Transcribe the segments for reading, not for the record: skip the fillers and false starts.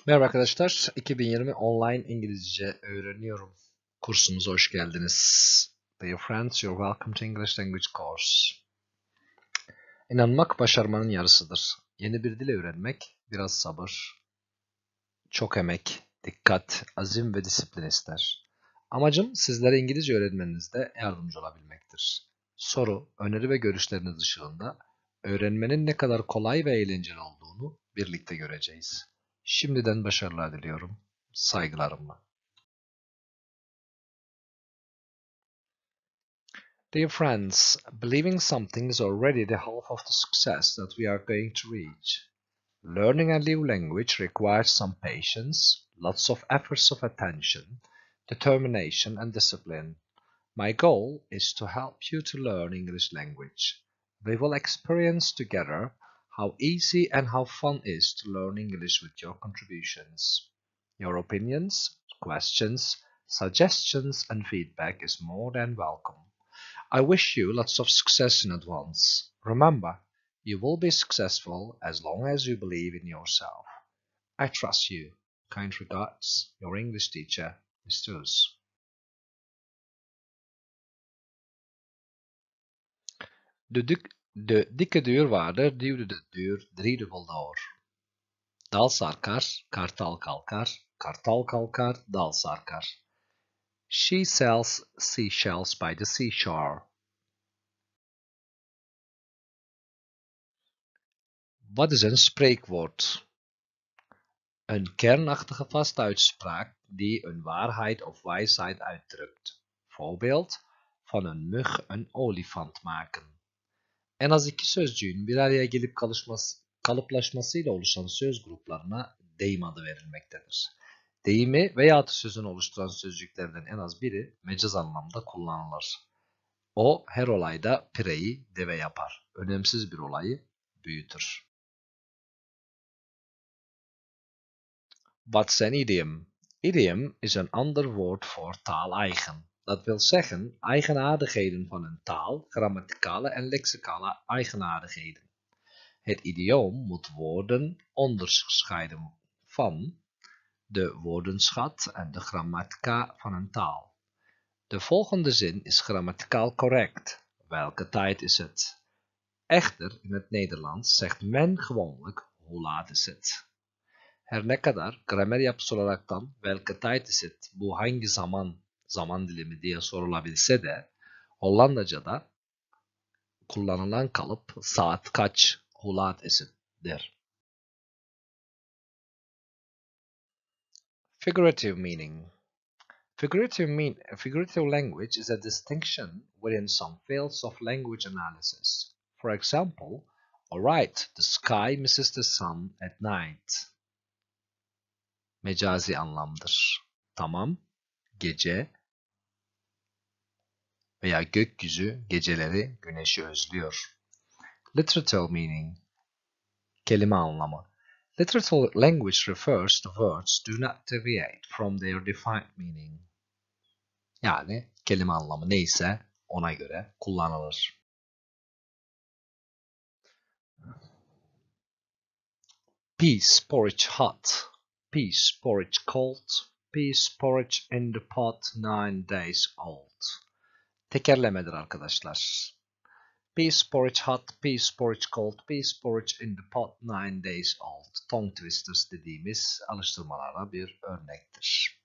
Merhaba arkadaşlar, 2020 online İngilizce öğreniyorum kursumuza hoş geldiniz. Dear friends, you're welcome to English Language Course. İnanmak başarmanın yarısıdır. Yeni bir dil öğrenmek biraz sabır, çok emek, dikkat, azim ve disiplin ister. Amacım sizlere İngilizce öğrenmenizde yardımcı olabilmektir. Soru, öneri ve görüşleriniz ışığında öğrenmenin ne kadar kolay ve eğlenceli olduğunu birlikte göreceğiz. Şimdiden başarılar diliyorum. Saygılarımla. Dear friends, believing something is already the half of the success that we are going to reach. Learning a new language requires some patience, lots of efforts of attention, determination and discipline. My goal is to help you to learn English language. We will experience together how easy and how fun it is to learn English with your contributions. Your opinions, questions, suggestions and feedback is more than welcome. I wish you lots of success in advance. Remember, you will be successful as long as you believe in yourself. I trust you. Kind regards, your English teacher, Mr. Uz. De dikke duurwaarder duwde de duur driedubbel door. Dal sarkar, kartal kalkar, kartal kalkar, dal sarkar. She sells seashells by the seashore. Wat is een spreekwoord? Een kernachtige vastuitspraak die een waarheid of wijsheid uitdrukt. Voorbeeld, van een mug een olifant maken. En az iki sözcüğün bir araya gelip kalıplaşmasıyla oluşan söz gruplarına deyim adı verilmektedir. Deyimi veya atasözünü oluşturan sözcüklerden en az biri mecaz anlamda kullanılır. O her olayda pireyi deve yapar. Önemsiz bir olayı büyütür. What's an idiom? Idiom is een ander woord voor taaleigen. Dat wil zeggen eigenaardigheden van een taal, grammaticale en lexicale eigenaardigheden. Het idioom moet woorden onderscheiden van de woordenschat en de grammatica van een taal. De volgende zin is grammaticaal correct. Welke tijd is het? Echter, in het Nederlands zegt men gewoonlijk hoe laat is het? Her ne kadar gramer yapısı olaraktan welke tijd is het, bu hangi zaman dilimi diye sorulabilse de Hollandaca'da kullanılan kalıp saat kaç, hoe laat is het?'dir. Figurative meaning. Figurative language is a distinction within some fields of language analysis. For example, alright, the sky misses the sun at night. Mecazi anlamdır. Tamam, gece veya gökyüzü geceleri güneşi özlüyor. Literature meaning. Kelime anlamı. Literature language refers to words do not deviate from their defined meaning. Yani kelime anlamı neyse ona göre kullanılır. Peas porridge hot, peas porridge cold, peas porridge in the pot 9 days old. Tekerlemedir arkadaşlar. Peas porridge hot, peas porridge cold, peas porridge in the pot 9 days old. Tongue twisters dediğimiz alıştırmalara bir örnektir.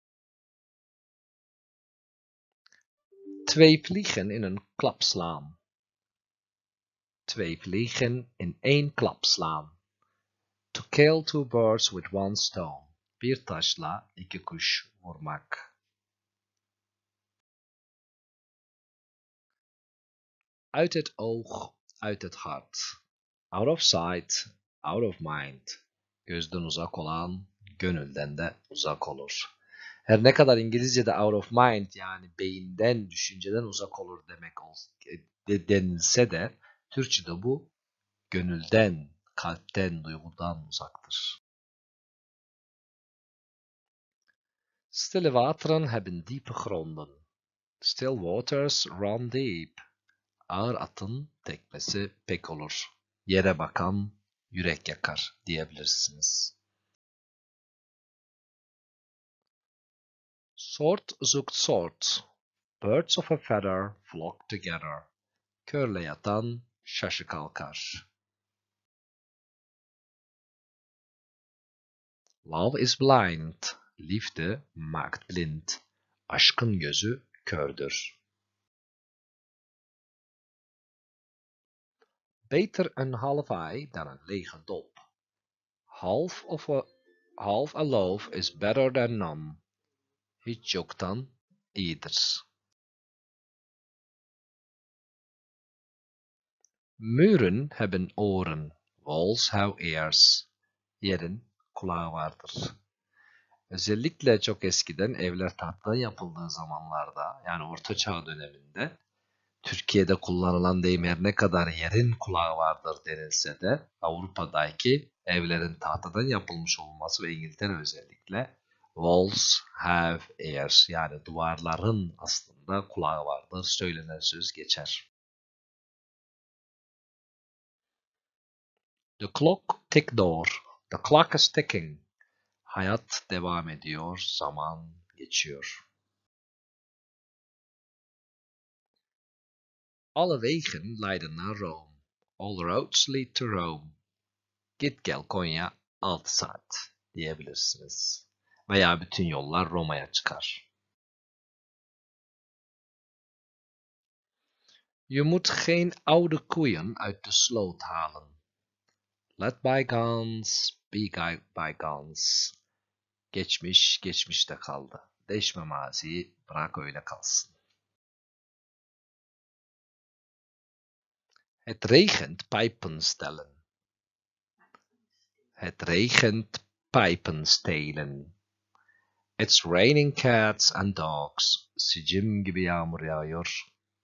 Twee vliegen in een klap slaan. Twee vliegen in één klap slaan. To kill two birds with one stone. Bir taşla iki kuş vurmak. Uit het oog, uit het hart. Out of sight, out of mind. Gözden uzak olan, gönülden de uzak olur. Her ne kadar İngilizce'de out of mind yani beyinden, düşünceden uzak olur demek denilse de Türkçe'de bu gönülden, kalpten, duygudan uzaktır. Stille wateren hebben diepe gronden. Still waters run deep. Ağır atın tekmesi pek olur. Yere bakan yürek yakar diyebilirsiniz. Sort zoekt soort. Birds of a feather flock together. Körle yatan şaşı kalkar. Love is blind. Liefde maakt blind. Aşkın gözü kördür. Beter een half ei dan een lege dop. Half a loaf is better than none. Hiç yoktan iyidir. Muren hebben oren. Walls have ears. Yerin kulağı vardır. Özellikle çok eskiden evler tahtadan yapıldığı zamanlarda, yani Orta Çağ döneminde, Türkiye'de kullanılan deyim her ne kadar yerin kulağı vardır denilse de Avrupa'daki evlerin tahtadan yapılmış olması ve İngiltere özellikle walls have ears, yani duvarların aslında kulağı vardır söylenen söz geçer. The clock ticked on. The clock is ticking. Hayat devam ediyor, zaman geçiyor. Alle wegen leiden naar Rome. All roads lead to Rome. Git gel Konya 6 saat diyebilirsiniz. Veya bütün yollar Roma'ya çıkar. Je moet geen oude koeien uit de sloot halen. Let bygones be bygones. Geçmiş geçmişte kaldı. Değişme maziyi, bırak öyle kalsın. Het regent pijpen stellen. Het regent pijpen stelen. It's raining cats and dogs. Sicim gibi yağmur yağıyor.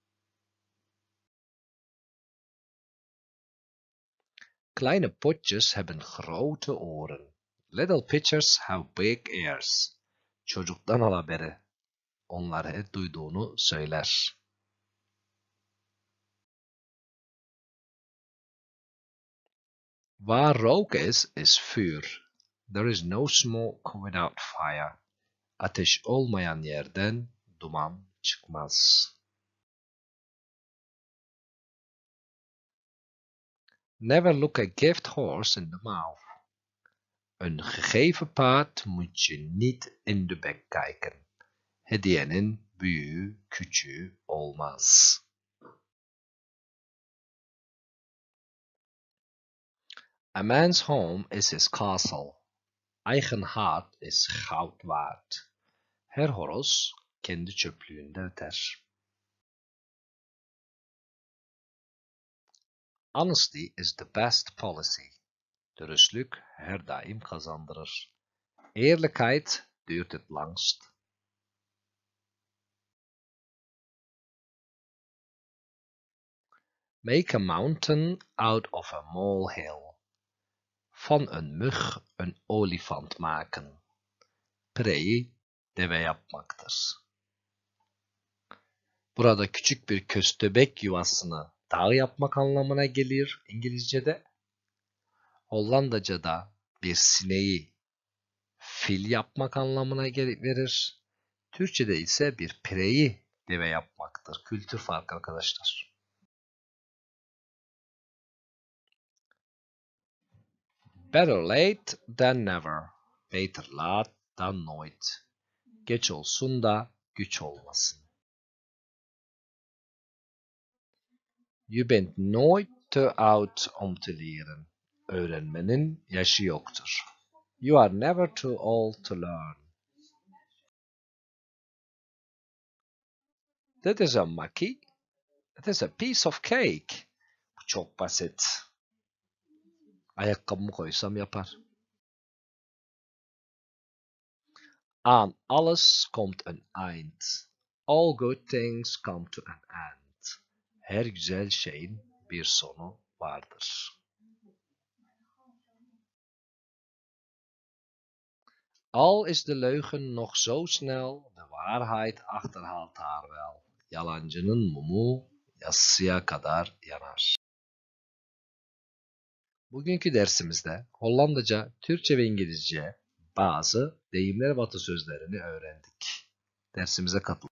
Kleine potjes hebben grote oren. Little pitchers have big ears. Çocuktan al haberi. Onlar her duyduğunu söyler. Waar rook is vuur. There is no smoke without fire. Ateş olmayan yerden duman çıkmaz. Never look a gift horse in the mouth. Een gegeven paard moet je niet in de bek kijken. Hediyenin büyüğü küçüğü olmaz. A man's home is his castle. Eigen haard is goud waard. Her horoz kendi çöplüğünde öter. Honesty is the best policy. Dürüstlük her daim kazandırır. Eerlijkheid duurt het langst. Make a mountain out of a molehill. Van een mug een olifant maken. Preyi deve yapmaktır. Burada küçük bir köstebek yuvasını dağ yapmak anlamına gelir İngilizce'de. Hollandaca'da bir sineği fil yapmak anlamına verir. Türkçe'de ise bir pireyi deve yapmaktır. Kültür farkı arkadaşlar. Better late than never. Beter laat dan nooit. Geç olsun da güç olmasın. Je bent nooit te oud om te leren. Öğrenmenin yaşı yoktur. You are never too old to learn. Dit is een makkie. It is a piece of cake. Bu çok basit. Ayakkabımı koysam yapar. Aan alles komt een eind. All good things come to an end. Her güzel şeyin bir sonu vardır. Al is de leugen nog zo snel, de waarheid achterhaalt haar wel. Yalancının mumu yassıya kadar yanar. Bugünkü dersimizde Hollandaca, Türkçe ve İngilizce bazı deyimler ve atasözlerini öğrendik. dersimize katılın.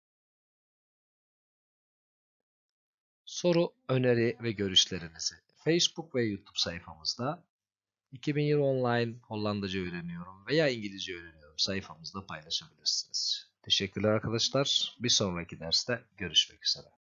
Soru, öneri ve görüşlerinizi Facebook ve YouTube sayfamızda 2000 yıl online Hollandaca öğreniyorum veya İngilizce öğreniyorum sayfamızda paylaşabilirsiniz. Teşekkürler arkadaşlar. Bir sonraki derste görüşmek üzere.